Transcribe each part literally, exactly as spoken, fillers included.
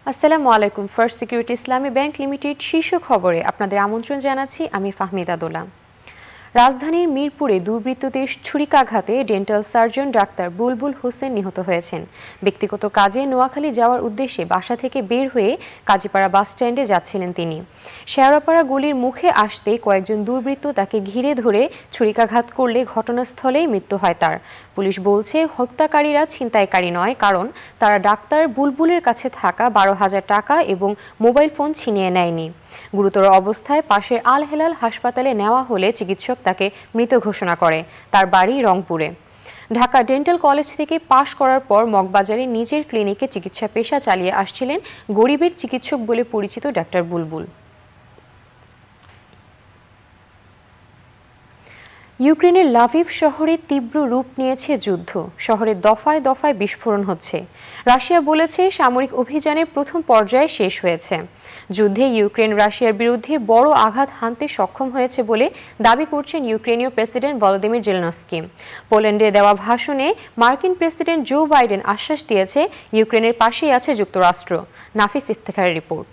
আসসালামু আলাইকুম। First security Islami bank limited শীর্ষ খবরে আপনাদের আমন্ত্রণ জানাচ্ছি আমি ফাহমিদা দোলা। রাজধানীর মিরপুরে দুর্বৃত্তদের ছুরিকাঘাতে dental surgeon doctor Bulbul Hossain নিহত হয়েছেন। ব্যক্তিগত কাজে নোয়াখালী যাওয়ার উদ্দেশ্যে বাসা থেকে বের হয়ে কাজীপাড়া বাস স্ট্যান্ডে যাচ্ছিলেন তিনি। শেওড়াপাড়া গলির মুখে আসতে কয়েকজন দুর্বৃত্ত তাকে ঘিরে ধরে ছুরিকাঘাত করলে ঘটনাস্থলেই মৃত্যু হয় তার। পুলিশ বলছে হত্যাকারীরা ছিনতাইকারী নয়, কারণ তারা ডাক্তার বুলবুলের কাছে থাকা বারো হাজার টাকা এবং মোবাইল ফোন ছিনিয়ে নেয়নি। গুরুতর অবস্থায় পাশের আল হেলাল হাসপাতালে নেওয়া হলে চিকিৎসক তাকে মৃত ঘোষণা করে। তার বাড়ি রংপুরে। ঢাকা ডেন্টাল কলেজ থেকে পাশ করার পর মগবাজারে নিজের ক্লিনিকে চিকিৎসা পেশা চালিয়ে আসছিলেন গরিবের চিকিৎসক বলে পরিচিত ডাক্তার বুলবুল। ইউক্রেনের লাভিভ শহরে তীব্র রূপ নিয়েছে যুদ্ধ। শহরে দফায় দফায় বিস্ফোরণ হচ্ছে। রাশিয়া বলেছে সামরিক অভিযানের প্রথম পর্যায়ে শেষ হয়েছে। যুদ্ধে ইউক্রেন রাশিয়ার বিরুদ্ধে বড় আঘাত হানতে সক্ষম হয়েছে বলে দাবি করছেন ইউক্রেনীয় প্রেসিডেন্ট ভলোদিমির জেলেনস্কি। পোল্যান্ডে দেওয়া ভাষণে মার্কিন প্রেসিডেন্ট জো বাইডেন আশ্বাস দিয়েছে ইউক্রেনের পাশেই আছে যুক্তরাষ্ট্র। নাফিস ইফতেখারের রিপোর্ট।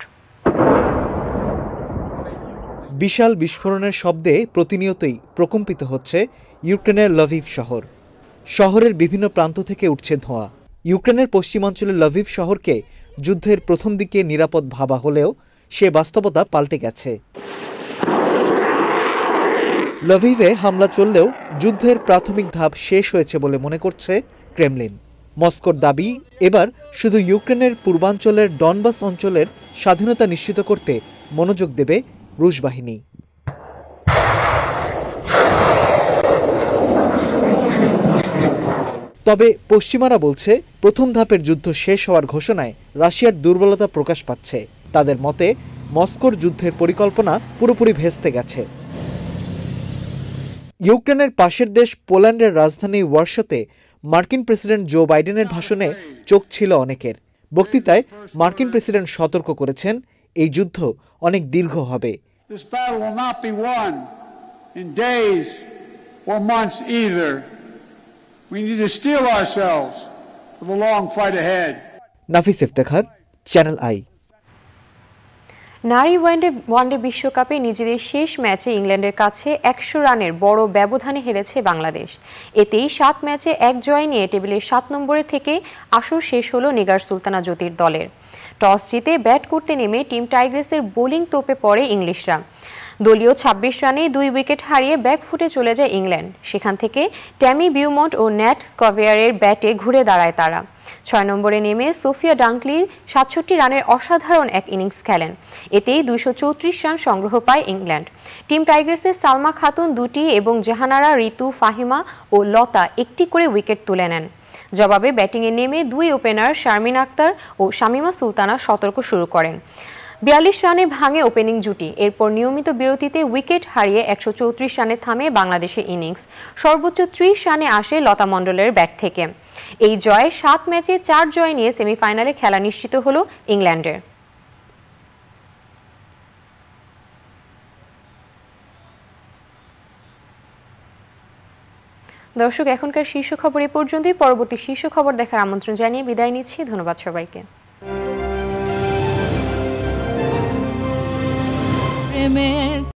বিশাল বিস্ফোরণের শব্দে প্রতিনিয়তই প্রকম্পিত হচ্ছে ইউক্রেনের লভিভ শহর। শহরের বিভিন্ন প্রান্ত থেকে উঠছে ধোঁয়া। ইউক্রেনের পশ্চিমাঞ্চলের লভিভ শহরকে যুদ্ধের প্রথম দিকে নিরাপদ ভাবা হলেও সে বাস্তবতা পাল্টে গেছে। লভিভে হামলা চললেও যুদ্ধের প্রাথমিক ধাপ শেষ হয়েছে বলে মনে করছে ক্রেমলিন। মস্কোর দাবি, এবার শুধু ইউক্রেনের পূর্বাঞ্চলের ডনবাস অঞ্চলের স্বাধীনতা নিশ্চিত করতে মনোযোগ দেবে রুশ বাহিনী। তবে পশ্চিমারা বলছে প্রথম ধাপের যুদ্ধ শেষ হওয়ার ঘোষণায় রাশিয়ার দুর্বলতা প্রকাশ পাচ্ছে। তাদের মতে মস্কোর যুদ্ধের পরিকল্পনা পুরোপুরি ভেস্তে গেছে। ইউক্রেনের পাশের দেশ পোল্যান্ডের রাজধানী ওয়ার্সাতে মার্কিন প্রেসিডেন্ট জো বাইডেনের ভাষণে চোখ ছিল অনেকের। বক্তৃতায় মার্কিন প্রেসিডেন্ট সতর্ক করেছেন, এই যুদ্ধ অনেক দীর্ঘ হবে। This battle will not be won in days or months either. We need to steel ourselves for the long fight ahead. Nafis Iftekhar, channel I. নারী ওয়ানডে ওয়ানডে বিশ্বকাপে নিজেদের শেষ ম্যাচে ইংল্যান্ডের কাছে একশো রানের বড় ব্যবধানে হেরেছে বাংলাদেশ। এতেই সাত ম্যাচে এক জয় নিয়ে টেবিলের সাত নম্বরে থেকে আসর শেষ হলো নিগার সুলতানা জ্যোতির দলের। টস জিতে ব্যাট করতে নেমে টিম টাইগ্রেসের বোলিং তোপে পড়ে ইংলিশরা। দলীয় ছাব্বিশ রানে দুই উইকেট হারিয়ে ব্যাকফুটে চলে যায় ইংল্যান্ড। সেখান থেকে ট্যামি বিউমন্ট ও ন্যাট স্কভিয়ারের ব্যাটে ঘুরে দাঁড়ায় তারা। ছয় নম্বরে নেমে সোফিয়া ডাঙ্কলি সাতষট্টি রানের অসাধারণ এক ইনিংস খেলেন। এতেই দুইশো চৌত্রিশ রান সংগ্রহ পায় ইংল্যান্ড। টিম টাইগ্রেসের সালমা খাতুন দুটি এবং জাহানারা, ঋতু, ফাহিমা ও লতা একটি করে উইকেট তুলে নেন। জবাবে ব্যাটিংয়ে নেমে দুই ওপেনার শারমিন আক্তার ও শামিমা সুলতানা সতর্ক শুরু করেন। বিয়াল্লিশ রানে ভাঙে ওপেনিং জুটি। এরপর নিয়মিত বিরতিতে উইকেট হারিয়ে একশো চৌত্রিশ রানে থামে বাংলাদেশের ইনিংস। সর্বোচ্চ ত্রিশ রানে আসে লতা মণ্ডলের ব্যাট থেকে। এই জয়ে সাত ম্যাচে চার জয় নিয়ে সেমিফাইনালে খেলা নিশ্চিত হল ইংল্যান্ডের। দর্শক, এখনকার শীর্ষ খবর এ পর্যন্তই। পরবর্তী শীর্ষ খবর দেখার আমন্ত্রণ জানিয়ে বিদায় নিচ্ছি। ধন্যবাদ সবাইকে।